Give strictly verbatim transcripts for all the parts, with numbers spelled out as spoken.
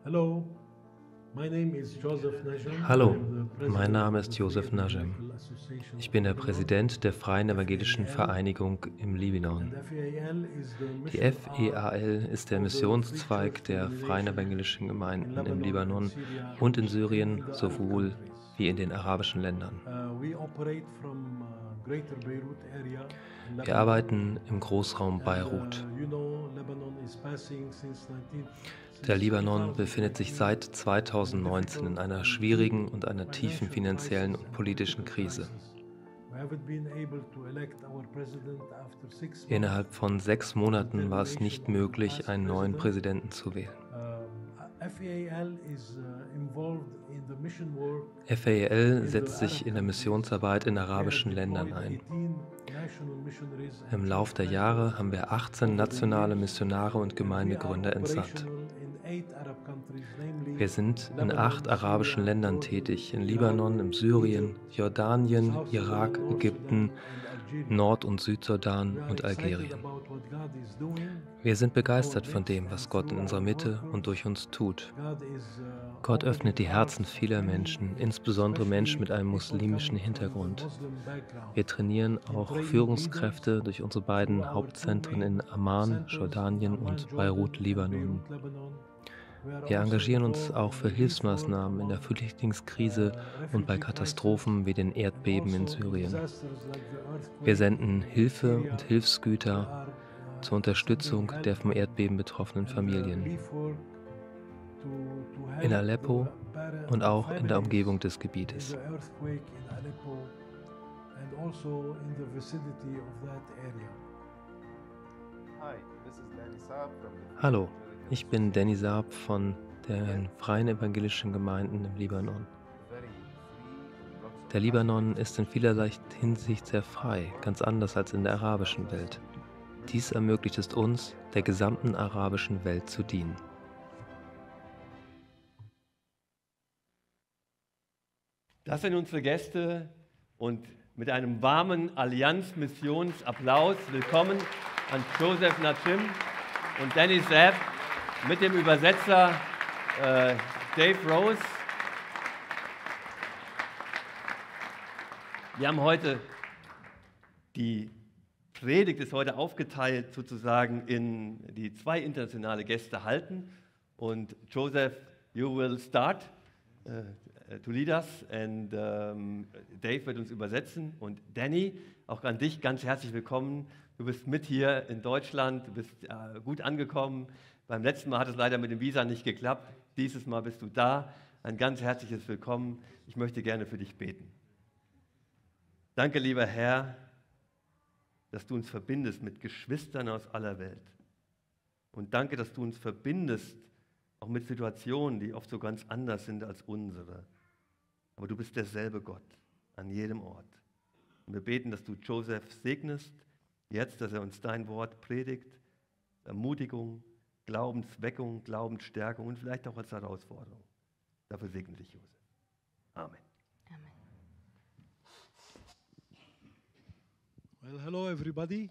Hallo, mein Name ist Joseph Najem. Ich bin der Präsident der Freien Evangelischen Vereinigung im Libanon. Die F E A L ist der Missionszweig der Freien Evangelischen Gemeinden im Libanon und in Syrien sowohl wie in den arabischen Ländern. Wir arbeiten im Großraum Beirut. Der Libanon befindet sich seit zweitausendneunzehn in einer schwierigen und einer tiefen finanziellen und politischen Krise. Innerhalb von sechs Monaten war es nicht möglich, einen neuen Präsidenten zu wählen. F A A L setzt sich in der Missionsarbeit in arabischen Ländern ein. Im Lauf der Jahre haben wir achtzehn nationale Missionare und Gemeindegründer entsandt. Wir sind in acht arabischen Ländern tätig, in Libanon, in Syrien, Jordanien, Irak, Ägypten, Nord- und Südsudan und Algerien. Wir sind begeistert von dem, was Gott in unserer Mitte und durch uns tut. Gott öffnet die Herzen vieler Menschen, insbesondere Menschen mit einem muslimischen Hintergrund. Wir trainieren auch Führungskräfte durch unsere beiden Hauptzentren in Amman, Jordanien und Beirut, Libanon. Wir engagieren uns auch für Hilfsmaßnahmen in der Flüchtlingskrise und bei Katastrophen wie den Erdbeben in Syrien. Wir senden Hilfe und Hilfsgüter zur Unterstützung der vom Erdbeben betroffenen Familien in Aleppo und auch in der Umgebung des Gebietes. Hallo, ich bin Danny Saab von den Freien Evangelischen Gemeinden im Libanon. Der Libanon ist in vielerlei Hinsicht sehr frei, ganz anders als in der arabischen Welt. Dies ermöglicht es uns, der gesamten arabischen Welt zu dienen. Das sind unsere Gäste und mit einem warmen Allianz-Missionsapplaus willkommen an Joseph Najem und Danny Saab mit dem Übersetzer äh, Dave Rose. Wir haben heute, die Predigt ist heute aufgeteilt sozusagen in die zwei internationale Gäste halten und Joseph, you will start. Uh, to lead us and um, Dave wird uns übersetzen und Danny, auch an dich ganz herzlich willkommen. Du bist mit hier in Deutschland, du bist uh, gut angekommen. Beim letzten Mal hat es leider mit dem Visa nicht geklappt. Dieses Mal bist du da. Ein ganz herzliches Willkommen. Ich möchte gerne für dich beten. Danke, lieber Herr, dass du uns verbindest mit Geschwistern aus aller Welt. Und danke, dass du uns verbindest auch mit Situationen, die oft so ganz anders sind als unsere. Aber du bist derselbe Gott an jedem Ort. Und wir beten, dass du Joseph segnest, jetzt, dass er uns dein Wort predigt, Ermutigung, Glaubensweckung, Glaubensstärkung und vielleicht auch als Herausforderung. Dafür segne dich, Joseph. Amen. Amen. Well, hello everybody.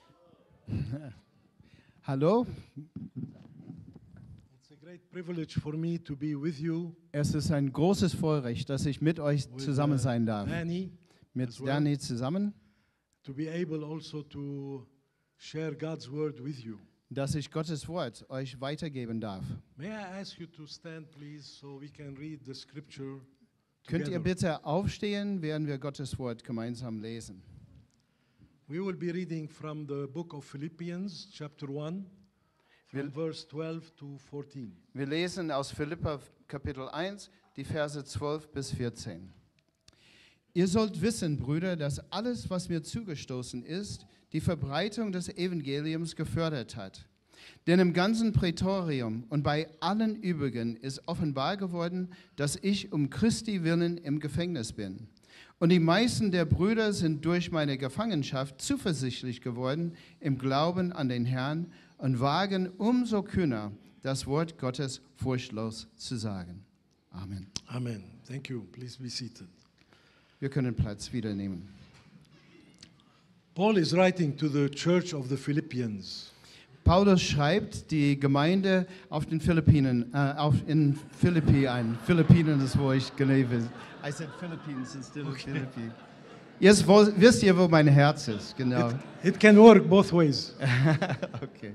Hallo, It's a great privilege for me to be with you. es ist ein großes Vorrecht, dass ich mit euch with, zusammen uh, sein darf. Danny, Mit as well. Danny zusammen, to be able also to share God's word with you. dass ich Gottes Wort euch weitergeben darf. May I ask you to stand, please, so we can read the scripture Könnt ihr together. bitte aufstehen, während wir Gottes Wort gemeinsam lesen? We will be reading from the book of Philippians, chapter one, from Wir- verse twelve to fourteen. Wir lesen aus Philipper Kapitel eins, die Verse zwölf bis vierzehn. Ihr sollt wissen, Brüder, dass alles, was mir zugestoßen ist, die Verbreitung des Evangeliums gefördert hat. Denn im ganzen Prätorium und bei allen übrigen ist offenbar geworden, dass ich um Christi willen im Gefängnis bin. Und die meisten der Brüder sind durch meine Gefangenschaft zuversichtlich geworden im Glauben an den Herrn und wagen umso kühner, das Wort Gottes furchtlos zu sagen. Amen. Amen. Thank you. Please be seated. Wir können Platz wieder nehmen. Paul is writing to the church of the Philippians. Paulus schreibt die Gemeinde auf den Philippinen, äh, auf in Philippi ein. Philippinen ist, wo ich gelebt bin. I said Philippines instead of Okay. Philippi. Jetzt wo, wisst ihr, wo mein Herz ist, genau. It, it can work both ways. Okay.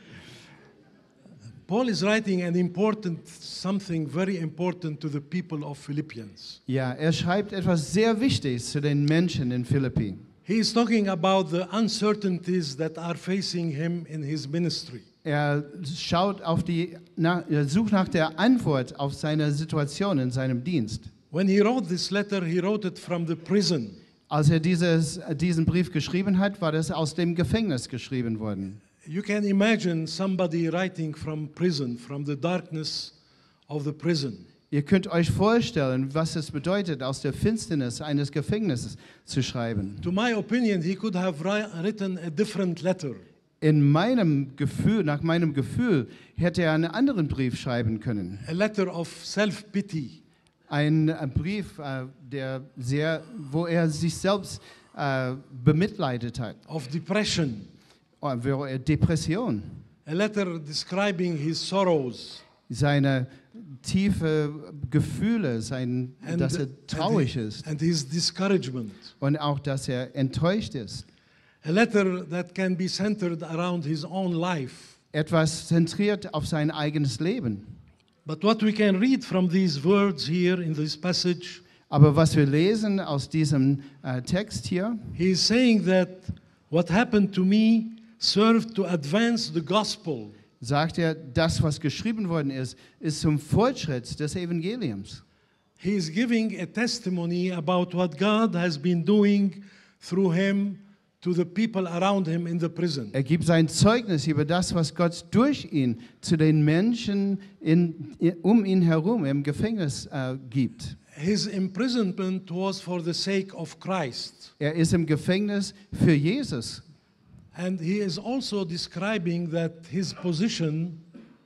Paul is writing an important, something very important to the people of Philippians. Ja, er schreibt etwas sehr Wichtiges zu den Menschen in Philippi. He is talking about the uncertainties that are facing him in his ministry. Er schaut auf die, na, er sucht nach der Antwort auf seine Situation in seinem Dienst. When he wrote this letter, he wrote it from the prison. Als er dieses, diesen Brief geschrieben hat, war das aus dem Gefängnis geschrieben worden. You can imagine somebody writing from prison, from the darkness of the prison. Ihr könnt euch vorstellen, was es bedeutet, aus der Finsternis eines Gefängnisses zu schreiben. To my opinion, he could have ri- written a different letter. In meinem Gefühl, nach meinem Gefühl, hätte er einen anderen Brief schreiben können. A letter of self-pity. Ein äh, Brief, äh, der sehr, wo er sich selbst äh, bemitleidet hat. Of depression, Oh, wo er Depression, a letter describing his sorrows, seine tiefe Gefühle, sein, and, dass er traurig and, ist and his discouragement. und auch, dass er enttäuscht ist. A letter that can be centered around his own life. Etwas zentriert auf sein eigenes Leben. But what we can read from these words here in this passage, Aber was wir lesen aus diesem äh, Text hier, he is saying that what happened to me served to advance the gospel. sagt er, das, was geschrieben worden ist, ist zum Fortschritt des Evangeliums. He is giving a testimony about what God has been doing through him to the people around him in the prison. Er gibt sein Zeugnis über das, was Gott durch ihn zu den Menschen in, um ihn herum im Gefängnis äh, gibt. His imprisonment was for the sake of Christ. Er ist im Gefängnis für Jesus. And he is also describing that his position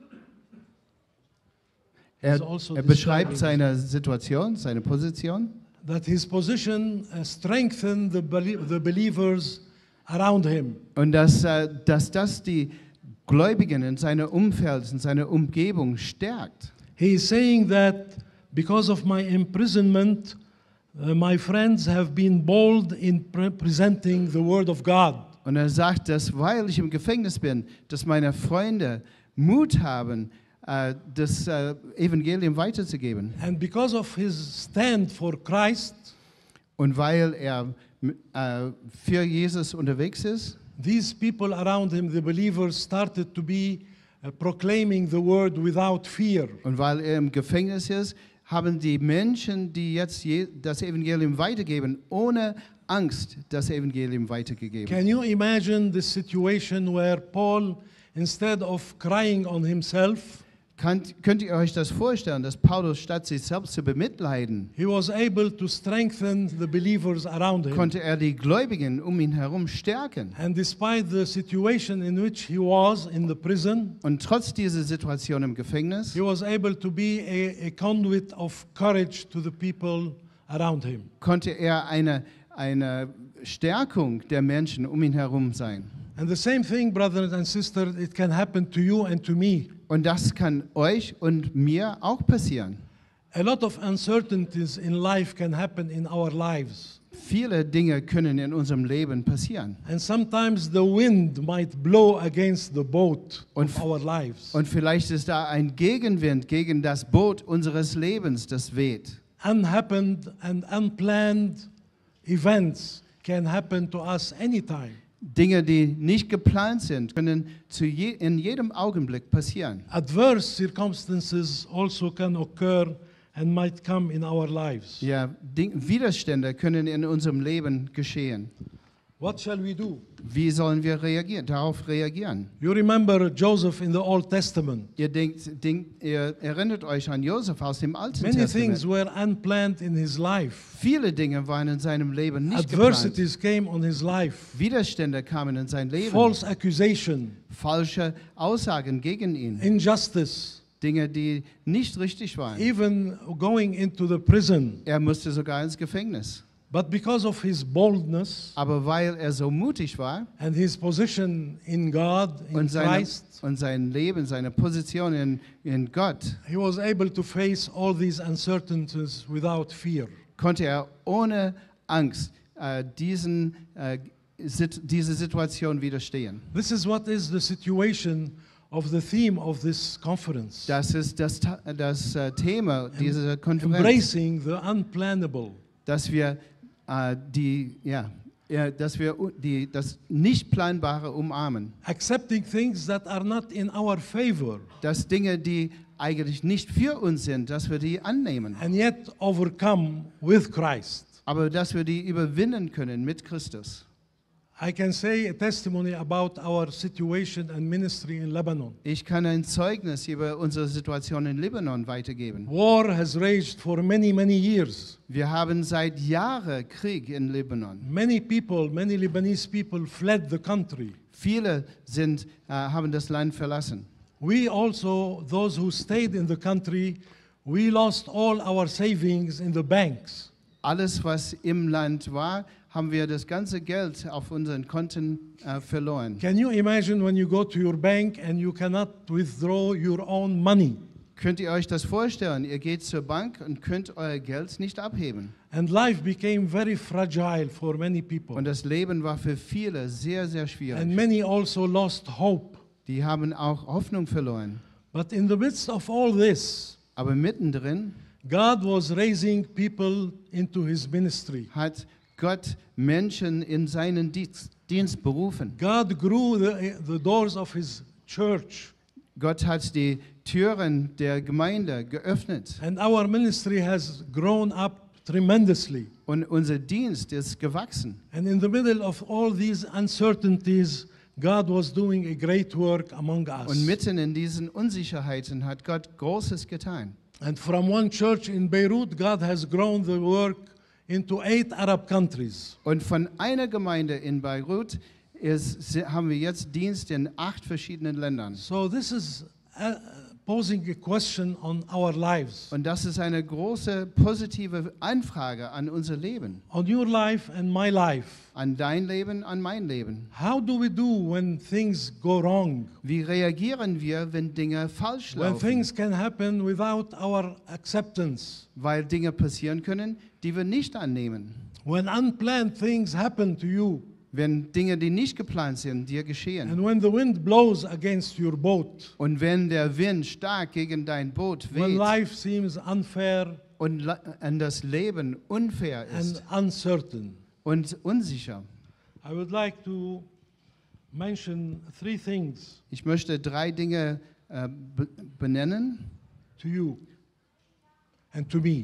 Er, is also er beschreibt describing seine Situation, seine Position, that his position uh, strengthened the, belie- the believers around him. und dass, äh, dass das die Gläubigen in seinem Umfeld, in seiner Umgebung stärkt. He is saying that because of my imprisonment, uh, my friends have been bold in pre- presenting the word of God. Und er sagt, dass weil ich im Gefängnis bin, dass meine Freunde Mut haben, äh, das äh, Evangelium weiterzugeben. And because of his stand for Christ, Und weil er äh, für Jesus unterwegs ist, these people around him, the believers, started to be uh, proclaiming the word without fear. und weil er im Gefängnis ist, haben die Menschen, die jetzt je, das Evangelium weitergeben, ohne Angst das Evangelium weitergegeben. Can you imagine the situation where Paul, instead of crying on himself, Könnt, könnt ihr euch das vorstellen, dass Paulus statt sich selbst zu bemitleiden, he was able to strengthen the believers around him? konnte er die Gläubigen um ihn herum stärken. And despite the situation in which he was in the prison, Und trotz dieser Situation im Gefängnis he was able to be a, a conduit of courage to the people around him. konnte er eine, eine Stärkung der Menschen um ihn herum sein. And the same thing, brothers and sisters, it can happen to you and to me. Und das kann euch und mir auch passieren. A lot of uncertainties in life can happen in our lives. Viele Dinge können in unserem Leben passieren. And sometimes the wind might blow against the boat Und- of our lives. Und vielleicht ist da ein Gegenwind gegen das Boot unseres Lebens, das weht. Unhappened and unplanned events can happen to us anytime. Dinge, die nicht geplant sind, können zu je, in jedem Augenblick passieren. Adverse circumstances also can occur and might come in our lives. Ja, Ding, Widerstände können in unserem Leben geschehen. What shall we do? Wie sollen wir reagieren, darauf reagieren? You remember Joseph in the Old Testament. Ihr, denkt, denkt, ihr erinnert euch an Josef aus dem Alten Many things Testament. were unplanned in his life. Viele Dinge waren in seinem Leben nicht geplant. Adversities came on his life. Widerstände kamen in sein Leben. False accusation, Falsche Aussagen gegen ihn. injustice, Dinge, die nicht richtig waren. even going into the prison. Er musste sogar ins Gefängnis. But because of his boldness Aber weil er so mutig war and his position in God, in und, seine, Christ, und sein Leben, seine Position in, in Gott, he was able to face all these uncertainties without fear. konnte er ohne Angst äh, diesen, äh, sit, diese Situation widerstehen. This is what is the situation of the theme of this conference. Das ist das, Ta- das äh, Thema dieser Konferenz, Embracing the unplannable. dass wir, äh, die, ja, ja, dass wir u- die, das Nicht-Planbare umarmen. Accepting things that are not in our favor Dass Dinge, die eigentlich nicht für uns sind, dass wir die annehmen. and yet overcome with Christ. Aber dass wir die überwinden können mit Christus. I can say a testimony about our situation and ministry in Lebanon. Ich kann ein Zeugnis über unsere Situation in Libanon weitergeben. War has raged for many, many years. Wir haben seit Jahren Krieg in Libanon. Many people, many Lebanese people fled the country. Viele sind, äh, haben das Land verlassen. We also, those who stayed in the country, we lost all our savings in the banks. Alles, was im Land war, haben wir das ganze Geld auf unseren Konten äh, verloren. Can you imagine when you go to your bank and you cannot withdraw your own money? Könnt ihr euch das vorstellen? Ihr geht zur Bank und könnt euer Geld nicht abheben. And life became very fragile for many people. Und das Leben war für viele sehr, sehr And schwierig. many also lost hope. Die haben auch Hoffnung verloren. But in the midst of all this, Aber mittendrin God was raising people into his ministry. hat Gott Menschen in seinen Dienst, Dienst berufen. God grew the, the doors of his church. Gott hat die Türen der Gemeinde geöffnet. And our ministry has grown up tremendously. Und unser Dienst ist gewachsen. And in the middle of all these uncertainties, God was doing a great work among us. Und mitten in diesen Unsicherheiten hat Gott Großes getan. And from one church in Beirut, God has grown the work into eight Arab countries. Und von einer Gemeinde in Beirut ist, haben wir jetzt Dienst in acht verschiedenen Ländern. So this is uh, posing a question on our lives, Und das ist eine große positive Anfrage an unser Leben, on your life and my life. an dein Leben, an mein Leben. How do we do when things go wrong? Wie reagieren wir, wenn Dinge falsch When laufen? things can happen without our acceptance? Weil Dinge passieren können, die wir nicht annehmen. When unplanned things happen to you? Wenn Dinge, die nicht geplant sind, dir geschehen. And when the wind blows against your boat? Und wenn der Wind stark gegen dein Boot When weht life seems unfair und la- und das Leben unfair ist and uncertain? und unsicher. I would like to mention three things Ich möchte drei Dinge äh, be- benennen, to you and to me.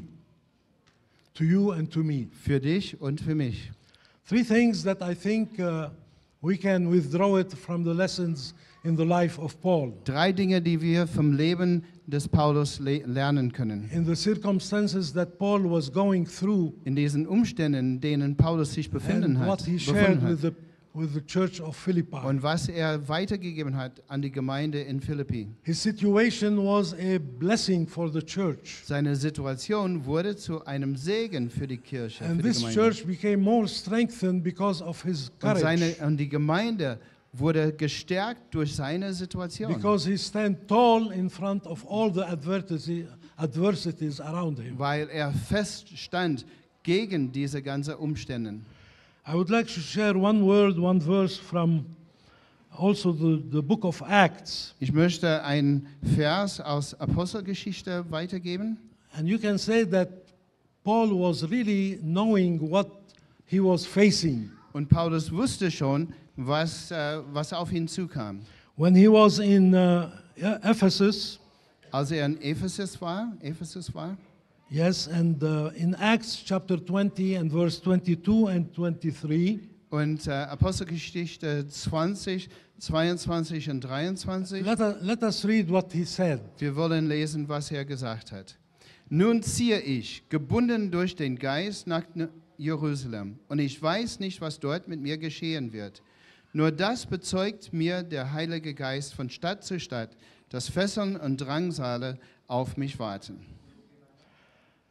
To you and to me. für dich und für mich. Three things that I think uh, we can withdraw it from the lessons in the life of Paul. Drei Dinge, die wir vom Leben des Paulus le lernen können. In the circumstances that Paul was going through In diesen Umständen, in denen Paulus sich befinden and hat, what he shared befunden with hat. the, with the church of Philippi. Und was er weitergegeben hat an die Gemeinde in Philippi. His situation was a blessing for the church. Seine Situation wurde zu einem Segen für die Kirche, And für die this Gemeinde. church became more strengthened because of his Und, seine, courage. und die Gemeinde wurde gestärkt durch seine Situation. Because he stand tall in front of all the adversity, adversities around him. Weil er feststand gegen diese ganzen Umstände. I would like to share one word, one verse from also the, the book of Acts. Ich möchte einen Vers aus Apostelgeschichte weitergeben. And you can say that Paul was really knowing what he was facing. Und Paulus wusste schon, was, äh, was auf ihn zukam. When he was in uh, Ephesus, Als er in Ephesus war, Ephesus war, yes, and uh, in Acts chapter twenty and verse twenty-two and twenty-three, und äh, Apostelgeschichte zwanzig, zweiundzwanzig und dreiundzwanzig, let, us- let us read what he said. wir wollen lesen, was er gesagt hat. Nun ziehe ich, gebunden durch den Geist, nach Jerusalem, und ich weiß nicht, was dort mit mir geschehen wird. Nur das bezeugt mir der Heilige Geist von Stadt zu Stadt, dass Fesseln und Drangsale auf mich warten.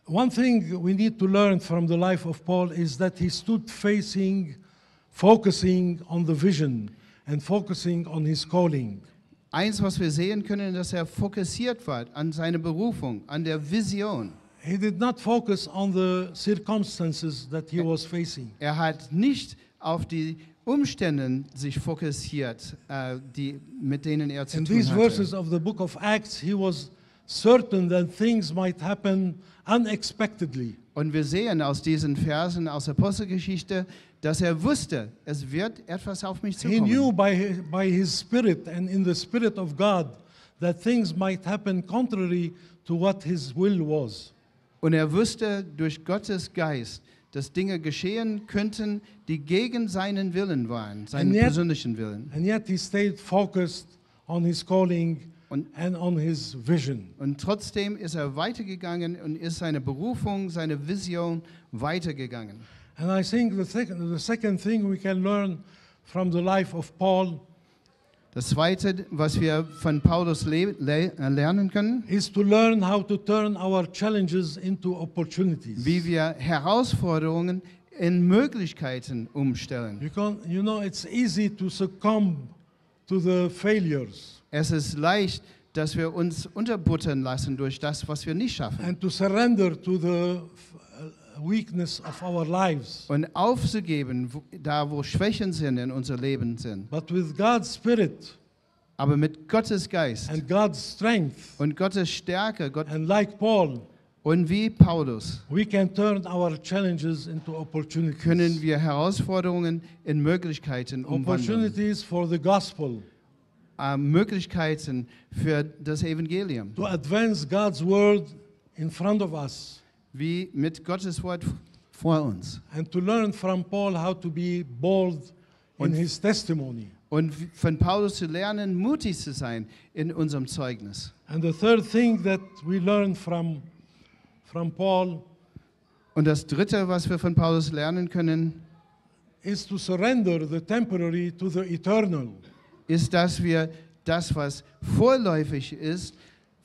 one thing we need to learn from the life of Paul is that he stood facing, focusing on the vision and focusing on his calling. Eins, was wir sehen können, dass er fokussiert war an seine Berufung, an der Vision. He did not focus on the circumstances that he was facing. Er hat nicht auf die Umstände sich fokussiert, äh, die, mit denen er zu In tun these hatte. verses of the book of Acts, he was certain that things might happen unexpectedly. Und wir sehen aus diesen Versen aus der Apostelgeschichte, dass er wusste, es wird etwas auf mich He knew zukommen. by, by his spirit and in the spirit of God that things might happen contrary to what his will was. Und er wusste durch Gottes Geist, dass Dinge geschehen könnten, die gegen seinen Willen waren, seinen And yet- persönlichen Willen. And yet he stayed focused on his calling Und, and on his vision. und trotzdem ist er weitergegangen und ist seine Berufung, seine Vision weitergegangen. And I think the, second the second thing we can learn from the life of Paul Das Zweite, was wir von Paulus le le lernen können, is to learn how to turn our challenges into opportunities. wie wir Herausforderungen in Möglichkeiten umstellen. You, can, you know, it's easy to succumb to the failures Es ist leicht, dass wir uns unterbuttern lassen durch das, was wir nicht schaffen. and to surrender to the f- uh, weakness of our lives. Und aufzugeben, wo, da wo Schwächen sind in unser Leben sind. But with God's Spirit Aber mit Gottes Geist and God's strength, und Gottes Stärke Gott, and like Paul, und wie Paulus we can turn our challenges into können opportunities. wir Herausforderungen in Möglichkeiten umwandeln. Opportunities for the gospel, Äh, Möglichkeiten für das Evangelium. to advance God's word in front of us, Wie mit Gottes Wort vor uns. and to learn from Paul how to be bold in Und- his testimony. Und von Paulus zu lernen, mutig zu sein in unserem Zeugnis. And the third thing that we learn from, from Paul Und das Dritte, was wir von Paulus lernen können, is to surrender the temporary to the eternal. ist, dass wir das, was vorläufig ist,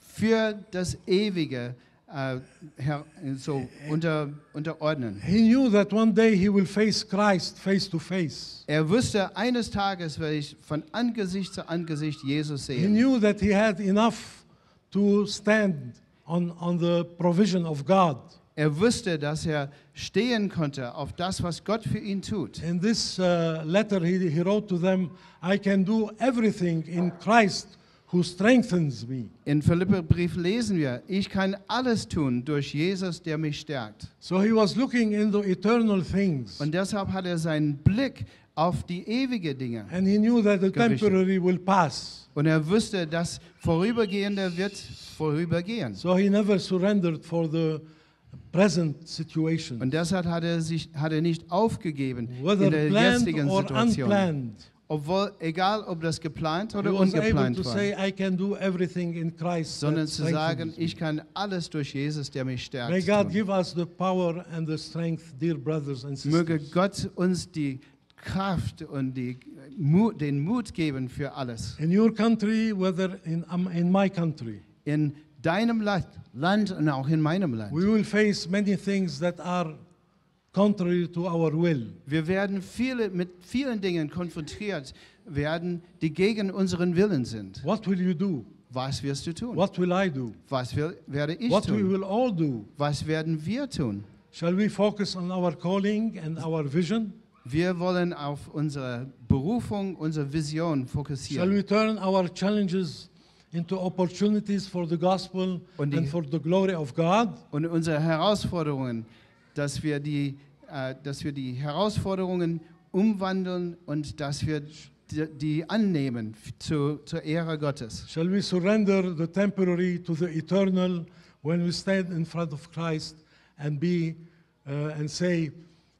für das Ewige äh, her, so unter, unterordnen. He knew that one day he will face Christ face to face. Er wusste, eines Tages werde ich von Angesicht zu Angesicht Jesus He sehen. knew that he had enough to stand on, on the provision of God. Er wusste, dass er stehen konnte auf das, was Gott für ihn tut. In this uh, letter he, he wrote to them, I can do everything in Christ who strengthens me. In Philipperbrief lesen wir, ich kann alles tun durch Jesus, der mich stärkt. So he was looking into eternal things. Und deshalb hat er seinen Blick auf die ewige Dinge. And he knew that the Gerichtet. temporary will pass. Und er wusste, das Vorübergehende wird vorübergehen. So he never surrendered for the present situation. Und deshalb hat er sich hat er nicht aufgegeben Whether in der planned jetzigen or Situation. unplanned, Obwohl, egal ob das geplant he oder was able ungeplant to war, say, I can do everything in Christ. sondern that zu sagen, strengthens me." ich kann alles durch Jesus, der mich May stärkt. God tun. give us the power and the strength, dear brothers and Möge sisters. Gott uns die Kraft und die, Mu- den Mut geben für alles. In your country, whether in, um, in my country, In deinem Land, Land und auch in meinem Land. we will face many things that are contrary to our will. Wir werden viele, mit vielen Dingen konfrontiert werden, die gegen unseren Willen sind. What will you do? Was wirst du tun? What will I do? Was will, werde ich What we tun? will all do? Was werden wir tun? Shall we focus on our calling and our vision? Wir wollen auf unsere Berufung, unsere Vision Shall fokussieren. we turn our challenges into opportunities for the gospel Und die- and for the glory of God? Und unsere Herausforderungen, dass wir die, äh, dass wir die Herausforderungen umwandeln und dass wir die, die annehmen f- zu, zur Ehre Gottes. Shall we surrender the temporary to the eternal when we stand in front of Christ and be uh, and say,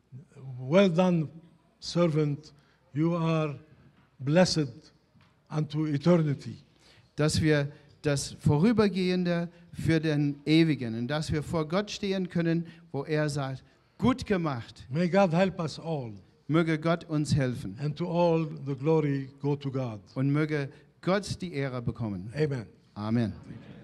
"Well done, servant, you are blessed unto eternity." Dass wir das Vorübergehende für den Ewigen und dass wir vor Gott stehen können, wo er sagt, gut gemacht, May God help us all, möge Gott uns helfen and to all the glory go to God. und möge Gott die Ehre bekommen. Amen. Amen.